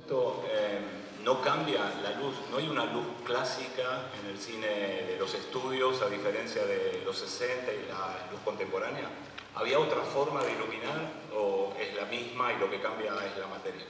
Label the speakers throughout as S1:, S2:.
S1: No cambia la luz, no hay una luz clásica en el cine de los estudios, a diferencia de los 60 y la luz contemporánea. ¿Había otra forma di illuminare o è la misma e lo che cambia è la materia?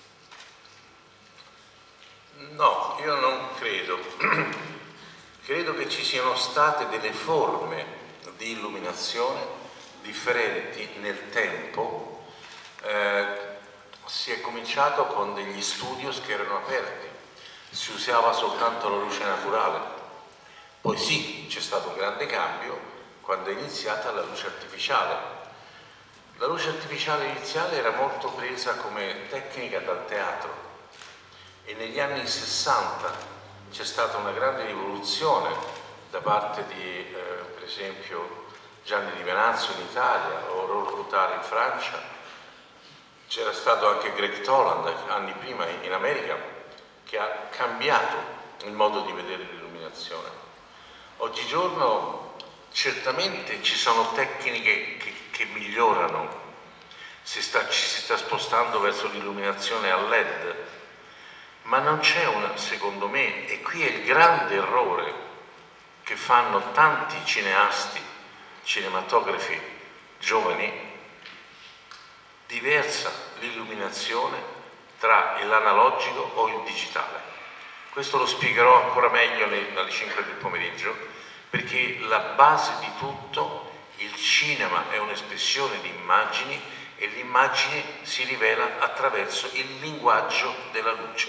S2: No, io non credo. Credo che ci siano state delle forme di illuminazione differenti nel tempo. Si è cominciato con degli studios che erano aperti, si usava soltanto la luce naturale. Poi sì, c'è stato un grande cambio quando è iniziata la luce artificiale. La luce artificiale iniziale era molto presa come tecnica dal teatro e negli anni 60 c'è stata una grande rivoluzione da parte di, per esempio, Gianni Di Venanzio in Italia o Aurore Coutard in Francia. C'era stato anche Greg Toland anni prima in America che ha cambiato il modo di vedere l'illuminazione. Oggigiorno certamente ci sono tecniche che migliorano, ci si sta spostando verso l'illuminazione a LED, ma non c'è una, secondo me, e qui è il grande errore che fanno tanti cineasti, cinematografi giovani, diversa l'illuminazione tra l'analogico o il digitale. Questo lo spiegherò ancora meglio alle 5 del pomeriggio, perché la base di tutto, il cinema è un'espressione di immagini e l'immagine si rivela attraverso il linguaggio della luce.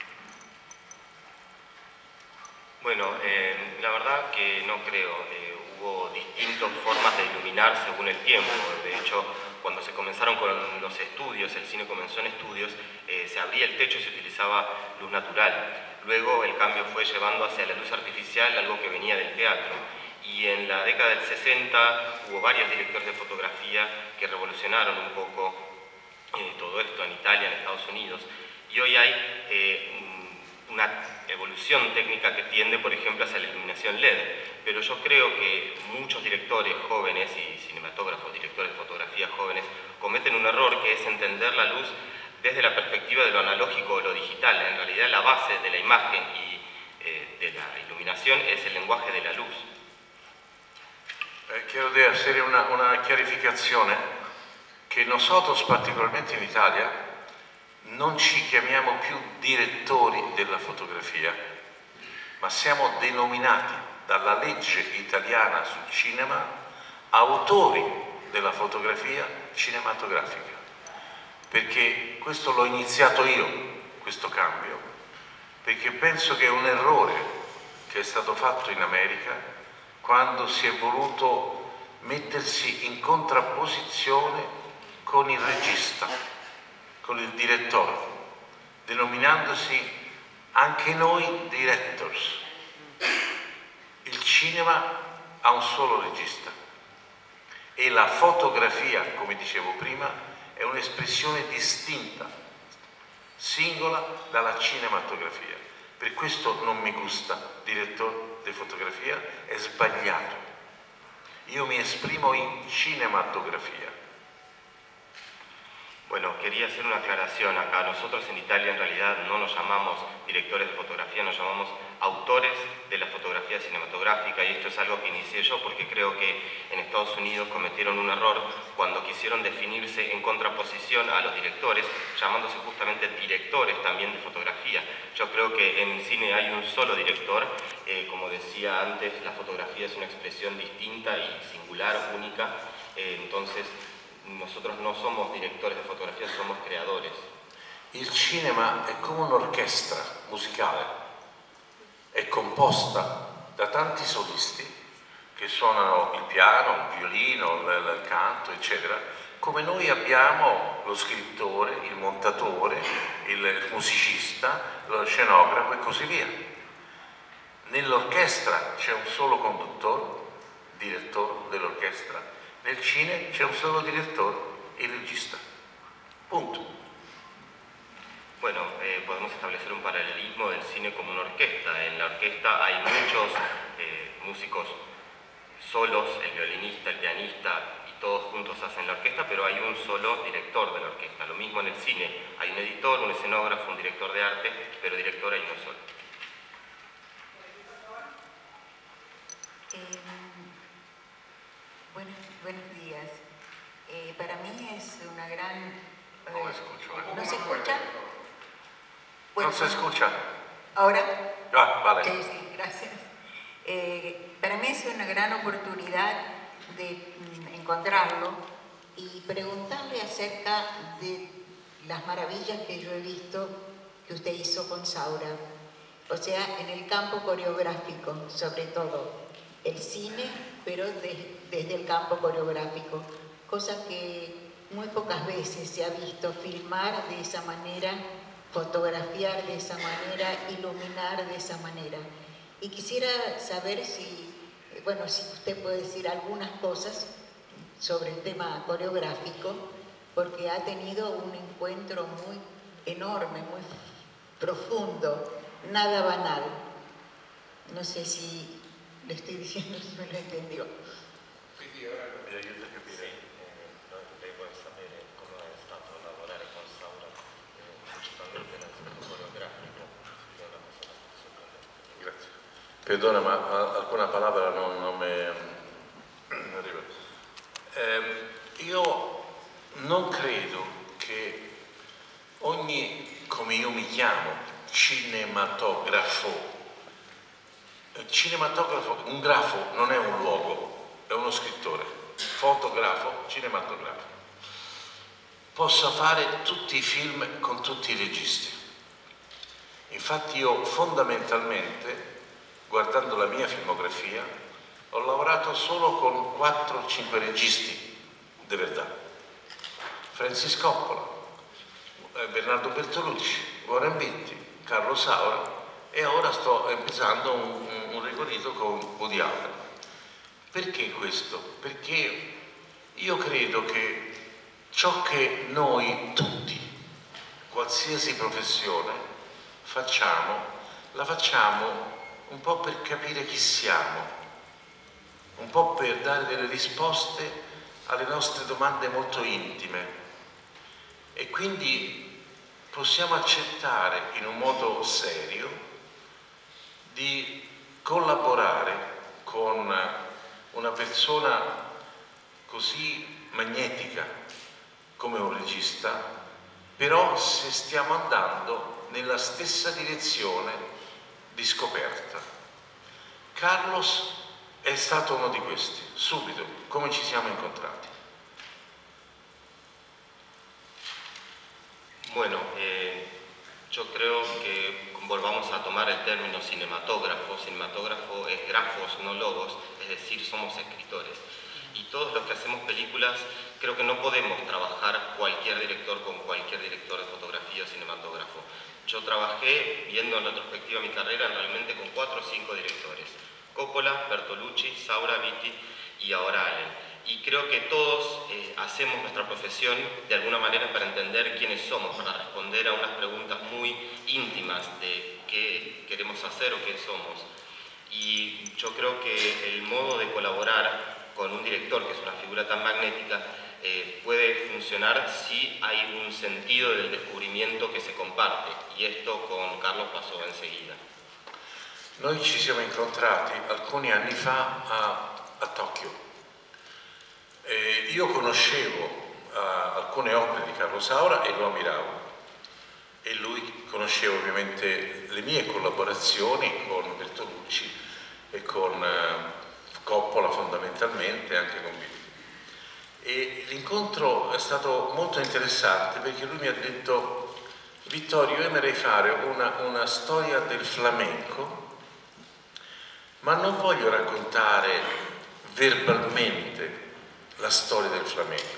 S3: Bueno, la verdad que no creo. Hubo distintas formas de iluminar según el tiempo. De hecho, cuando se comenzaron con los estudios, el cine comenzó en estudios, se abría el techo y se utilizaba luz natural. Luego el cambio fue llevando hacia la luz artificial, algo que venía del teatro. Y en la década del 60 hubo varios directores de fotografía que revolucionaron un poco todo esto en Italia, en Estados Unidos. Y hoy hay una evolución técnica que tiende, por ejemplo, hacia la iluminación LED. Pero yo creo que muchos directores jóvenes y cinematógrafos, directores de fotografía jóvenes, cometen un error que es entender la luz desde la perspectiva de lo analógico o lo digital. En realidad la base de la imagen y de la iluminación es el lenguaje de la luz.
S2: Quiero hacer una chiarificazione che nosotros, particolarmente in Italia, non ci chiamiamo più direttori della fotografia, ma siamo denominati dalla legge italiana sul cinema autori della fotografia cinematografica, perché questo l'ho iniziato io, questo cambio, perché penso che è un errore che è stato fatto in America quando si è voluto mettersi in contrapposizione con il regista, con il direttore, denominandosi anche noi directors. Il cinema ha un solo regista e la fotografia, come dicevo prima, è un'espressione distinta, singola dalla cinematografia. Per questo non mi gusta direttore di fotografia, è sbagliato. Io mi esprimo in cinematografia.
S3: Bueno, quería hacer una aclaración acá. Nosotros en Italia en realidad no nos llamamos directores de fotografía, nos llamamos autores de la fotografía cinematográfica, y esto es algo que inicié yo porque creo que en Estados Unidos cometieron un error cuando quisieron definirse en contraposición a los directores, llamándose justamente directores también de fotografía. Yo creo que en cine hay un solo director, como decía antes, la fotografía es una expresión distinta y singular, única, entonces nosotros no somos directores de fotografía, somos creadores.
S2: Il cinema è come un'orchestra musicale, è composta da tanti solisti che suonano il piano, il violino, il canto, eccetera, come noi abbiamo lo scrittore, il montatore, il musicista, lo scenografo e così via. Nell'orchestra c'è un solo conduttore, direttore dell'orchestra. Nel cine c'è un solo direttore, il regista. Punto.
S3: Bueno, podemos establecer un paralelismo del cine como una orquesta. En la orquesta hay muchos músicos solos, el violinista, el pianista y todos juntos hacen la orquesta, pero hay un solo director de la orquesta. Lo mismo en el cine, hay un editor, un escenógrafo, un director de arte, pero director hay uno solo.
S4: Buenos días. Para mí es una gran...
S2: No escucho.
S4: ¿No se escucha?
S2: ¿No se escucha?
S4: ¿Ahora?
S2: Ah, vale.
S4: Sí, gracias. Para mí es una gran oportunidad de encontrarlo y preguntarle acerca de las maravillas que yo he visto que usted hizo con Saura. O sea, en el campo coreográfico, sobre todo. El cine, pero desde el campo coreográfico. Cosa que muy pocas veces se ha visto filmar de esa manera, fotografiar de esa manera, iluminar de esa manera. Y quisiera saber si, bueno, si usted puede decir algunas cosas sobre el tema coreográfico, porque ha tenido un encuentro muy enorme, muy profundo, nada banal. No sé si le estoy diciendo si me lo entendió.
S3: Sì, devo sapere come è stato lavorare con Saura, principalmente nell'aspetto coreografico, che è una cosa abbastanza sorprendente.
S2: Grazie. Perdona, ma alcuna parola non mi arriva. Io non credo che ogni, come io mi chiamo, cinematografo, un grafo non è un luogo, è uno scrittore, fotografo, cinematografo, possa fare tutti i film con tutti i registi. Infatti io fondamentalmente, guardando la mia filmografia, ho lavorato solo con 4-5 registi di verità. Francis Coppola, Bernardo Bertolucci, Warren Beatty, Carlo Saura, e ora sto empezando un recorrido con Woody Allen. Perché questo? Perché io credo che ciò che noi tutti, qualsiasi professione, facciamo, la facciamo un po' per capire chi siamo, un po' per dare delle risposte alle nostre domande molto intime, e quindi possiamo accettare in un modo serio di collaborare con una persona così magnetica come un regista, però se stiamo andando nella stessa direzione di scoperta. Carlos è stato uno di questi, subito, come ci siamo incontrati.
S3: Bueno, yo creo que volvamos a tomar el término cinematógrafo. Cinematógrafo es grafos, no logos, es decir, somos escritores. Y todos los que hacemos películas, creo que no podemos trabajar cualquier director con cualquier director de fotografía o cinematógrafo. Yo trabajé, viendo en retrospectiva mi carrera, realmente con 4 o 5 directores. Coppola, Bertolucci, Saura, Beatty y ahora Allen. Y creo que todos hacemos nuestra profesión de alguna manera para entender quiénes somos, para responder a unas preguntas muy íntimas de qué queremos hacer o qué somos. Y yo creo que el modo de colaborar con un director, que es una figura tan magnética, puede funcionar si hay un sentido del descubrimiento que se comparte. Y esto con Carlos pasó enseguida.
S2: Noi ci siamo incontrati alcuni anni fa a Tokyo. Io conoscevo alcune opere di Carlo Saura e lo ammiravo, e lui conosceva ovviamente le mie collaborazioni con Bertolucci e con Coppola fondamentalmente, anche con Beatty. E l'incontro è stato molto interessante perché lui mi ha detto: Vittorio, io amerei fare una storia del flamenco, ma non voglio raccontare verbalmente la storia del flamenco.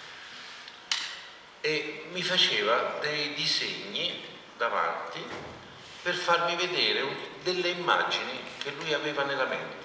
S2: E mi faceva dei disegni davanti per farmi vedere delle immagini che lui aveva nella mente.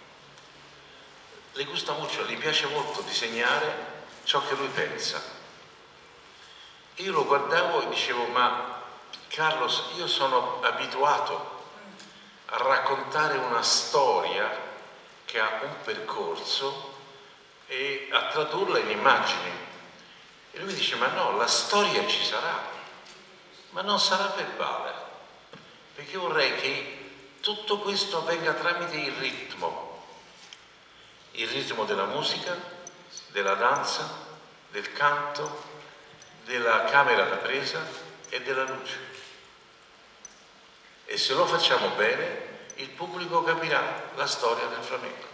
S2: Le gusta molto, gli piace molto disegnare ciò che lui pensa. Io lo guardavo e dicevo: ma Carlos, io sono abituato a raccontare una storia che ha un percorso e a tradurla in immagini. E lui dice: ma no, la storia ci sarà, ma non sarà verbale, perché vorrei che tutto questo avvenga tramite il ritmo della musica, della danza, del canto, della camera da presa e della luce. E se lo facciamo bene, il pubblico capirà la storia del flamenco.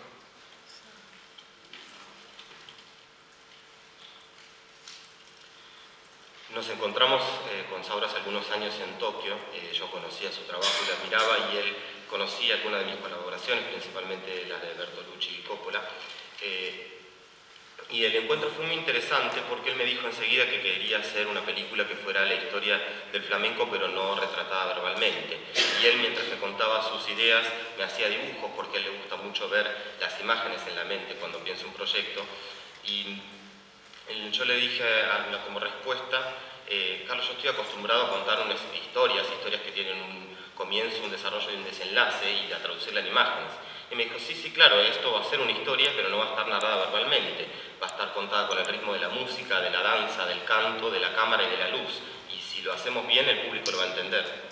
S3: Nos encontramos con Saura hace algunos años en Tokio. Yo conocía su trabajo y lo admiraba, y él conocía algunas de mis colaboraciones, principalmente las de Bertolucci y Coppola. Y el encuentro fue muy interesante porque él me dijo enseguida que quería hacer una película que fuera la historia del flamenco, pero no retratada verbalmente. Y él, mientras me contaba sus ideas, me hacía dibujos, porque a él le gusta mucho ver las imágenes en la mente cuando piensa un proyecto. Y yo le dije como respuesta: Carlos, yo estoy acostumbrado a contar unas historias que tienen un comienzo, un desarrollo y un desenlace, y a traducirla en imágenes. Y me dijo: sí, claro, esto va a ser una historia, pero no va a estar narrada verbalmente, va a estar contada con el ritmo de la música, de la danza, del canto, de la cámara y de la luz, y si lo hacemos bien, el público lo va a entender.